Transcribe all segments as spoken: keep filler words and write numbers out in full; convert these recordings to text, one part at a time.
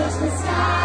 touch the sky.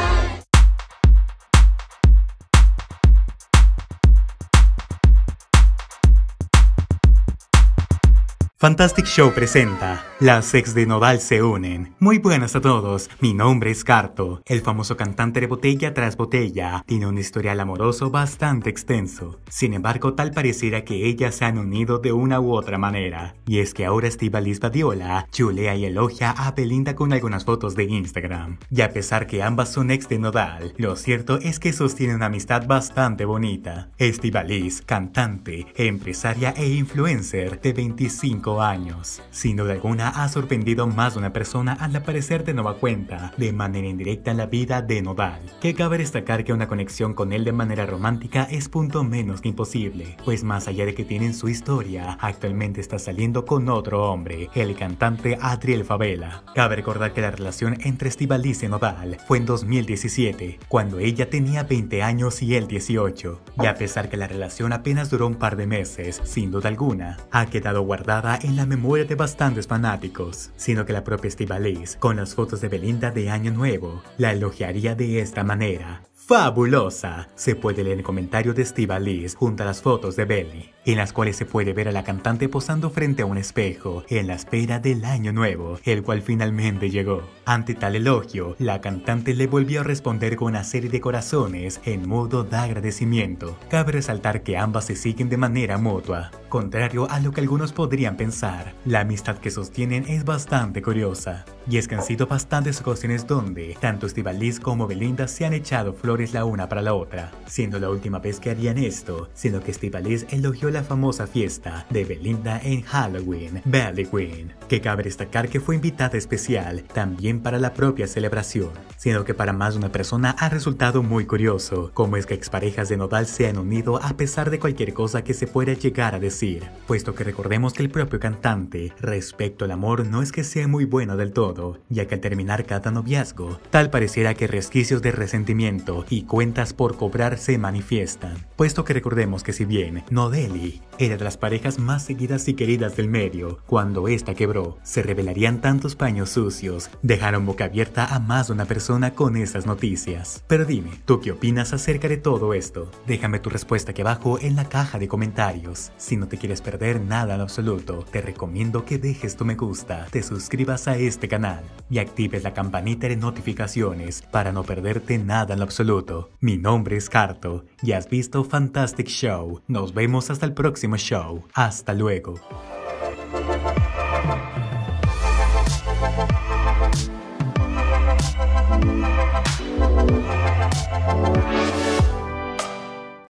Fantastic Show presenta Las ex de Nodal se unen. Muy buenas a todos, mi nombre es Carto. El famoso cantante de Botella tras Botella tiene un historial amoroso bastante extenso. Sin embargo, tal pareciera que ellas se han unido de una u otra manera. Y es que ahora Estíbaliz Badiola chulea y elogia a Belinda con algunas fotos de Instagram. Y a pesar que ambas son ex de Nodal, lo cierto es que sostienen una amistad bastante bonita. Estíbaliz, cantante, empresaria e influencer de veinticinco años. Sin duda alguna ha sorprendido más de una persona al aparecer de nueva cuenta, de manera indirecta en la vida de Nodal. Que cabe destacar que una conexión con él de manera romántica es punto menos que imposible, pues más allá de que tienen su historia, actualmente está saliendo con otro hombre, el cantante Adriel Favela. Cabe recordar que la relación entre Estíbaliz y Nodal fue en dos mil diecisiete, cuando ella tenía veinte años y él dieciocho. Y a pesar que la relación apenas duró un par de meses, sin duda alguna, ha quedado guardada en la memoria de bastantes fanáticos, sino que la propia Estíbaliz, con las fotos de Belinda de Año Nuevo, la elogiaría de esta manera. ¡Fabulosa! Se puede leer el comentario de Estíbaliz junto a las fotos de Belly, en las cuales se puede ver a la cantante posando frente a un espejo en la espera del Año Nuevo, el cual finalmente llegó. Ante tal elogio, la cantante le volvió a responder con una serie de corazones en modo de agradecimiento. Cabe resaltar que ambas se siguen de manera mutua. Contrario a lo que algunos podrían pensar, la amistad que sostienen es bastante curiosa. Y es que han sido bastantes ocasiones donde tanto Estíbaliz como Belinda se han echado flores la una para la otra, siendo la última vez que harían esto, sino que Estíbaliz elogió la famosa fiesta de Belinda en Halloween, Belly Queen, que cabe destacar que fue invitada especial también para la propia celebración, siendo que para más de una persona ha resultado muy curioso cómo es que exparejas de Nodal se han unido a pesar de cualquier cosa que se pueda llegar a decir, puesto que recordemos que el propio cantante respecto al amor no es que sea muy bueno del todo, ya que al terminar cada noviazgo, tal pareciera que resquicios de resentimiento y cuentas por cobrar se manifiestan, puesto que recordemos que si bien Nodeli era de las parejas más seguidas y queridas del medio, cuando esta quebró, se revelarían tantos paños sucios, dejaron boca abierta a más de una persona con esas noticias. Pero dime, ¿tú qué opinas acerca de todo esto? Déjame tu respuesta aquí abajo en la caja de comentarios. Si no te quieres perder nada en absoluto, te recomiendo que dejes tu me gusta, te suscribas a este canal y actives la campanita de notificaciones para no perderte nada en lo absoluto. Mi nombre es Carto y has visto Fantastic Show. Nos vemos hasta el próximo show. Hasta luego.